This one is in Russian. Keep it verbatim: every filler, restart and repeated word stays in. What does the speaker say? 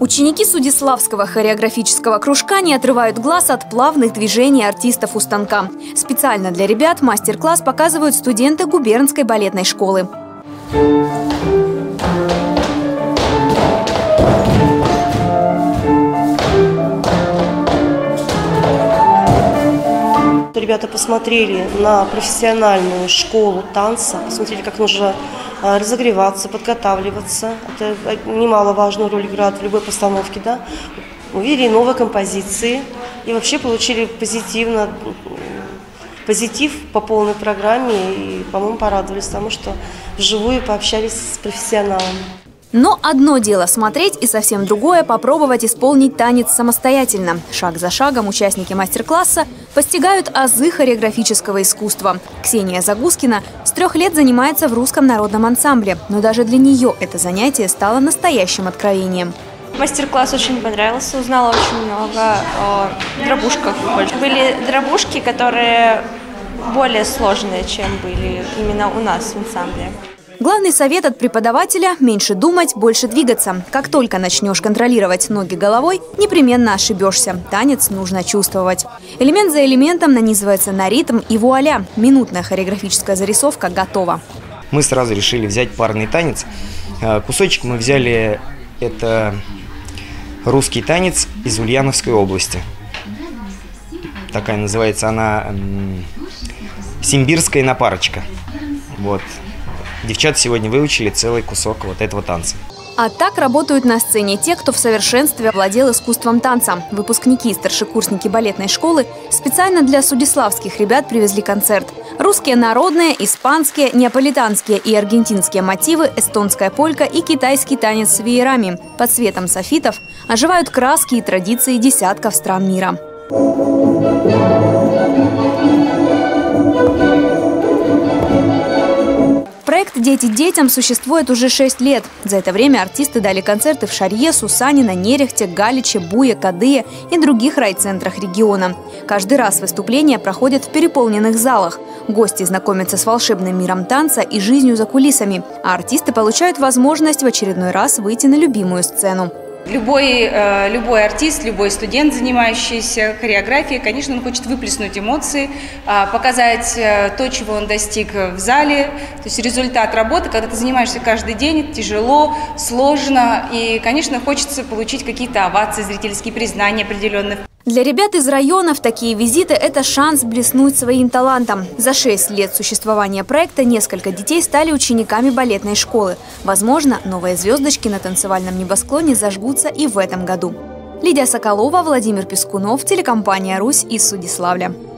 Ученики Судиславского хореографического кружка не отрывают глаз от плавных движений артистов у станка. Специально для ребят мастер-класс показывают студенты губернской балетной школы. Ребята посмотрели на профессиональную школу танца, посмотрели, как нужно разогреваться, подготавливаться. Это немаловажную роль играет в любой постановке, да. Увидели новые композиции и вообще получили позитивно, позитив по полной программе. И, по-моему, порадовались тому, что вживую пообщались с профессионалами. Но одно дело смотреть и совсем другое – попробовать исполнить танец самостоятельно. Шаг за шагом участники мастер-класса постигают азы хореографического искусства. Ксения Загускина с трех лет занимается в русском народном ансамбле. Но даже для нее это занятие стало настоящим откровением. Мастер-класс очень понравился, узнала очень много о дробушках. Были дробушки, которые более сложные, чем были именно у нас в ансамбле. Главный совет от преподавателя – меньше думать, больше двигаться. Как только начнешь контролировать ноги головой, непременно ошибешься. Танец нужно чувствовать. Элемент за элементом нанизывается на ритм, и вуаля – минутная хореографическая зарисовка готова. Мы сразу решили взять парный танец. Кусочек мы взяли – это русский танец из Ульяновской области. Такая называется она «Симбирская напарочка». Вот. Девчата сегодня выучили целый кусок вот этого танца. А так работают на сцене те, кто в совершенстве овладел искусством танца. Выпускники и старшекурсники балетной школы специально для судиславских ребят привезли концерт. Русские народные, испанские, неаполитанские и аргентинские мотивы, эстонская полька и китайский танец с веерами. Под светом софитов оживают краски и традиции десятков стран мира. Проект «Дети детям» существует уже шесть лет. За это время артисты дали концерты в Шарье, Сусанино, Нерехте, Галиче, Буе, Кадые и других райцентрах региона. Каждый раз выступления проходят в переполненных залах. Гости знакомятся с волшебным миром танца и жизнью за кулисами, а артисты получают возможность в очередной раз выйти на любимую сцену. Любой, э, любой артист, любой студент, занимающийся хореографией, конечно, он хочет выплеснуть эмоции, э, показать э, то, чего он достиг в зале. То есть результат работы, когда ты занимаешься каждый день, это тяжело, сложно. И, конечно, хочется получить какие-то овации, зрительские признания определенных. Для ребят из районов такие визиты – это шанс блеснуть своим талантом. За шесть лет существования проекта несколько детей стали учениками балетной школы. Возможно, новые звездочки на танцевальном небосклоне зажгутся и в этом году. Лидия Соколова, Владимир Пискунов, телекомпания «Русь» из Судиславля.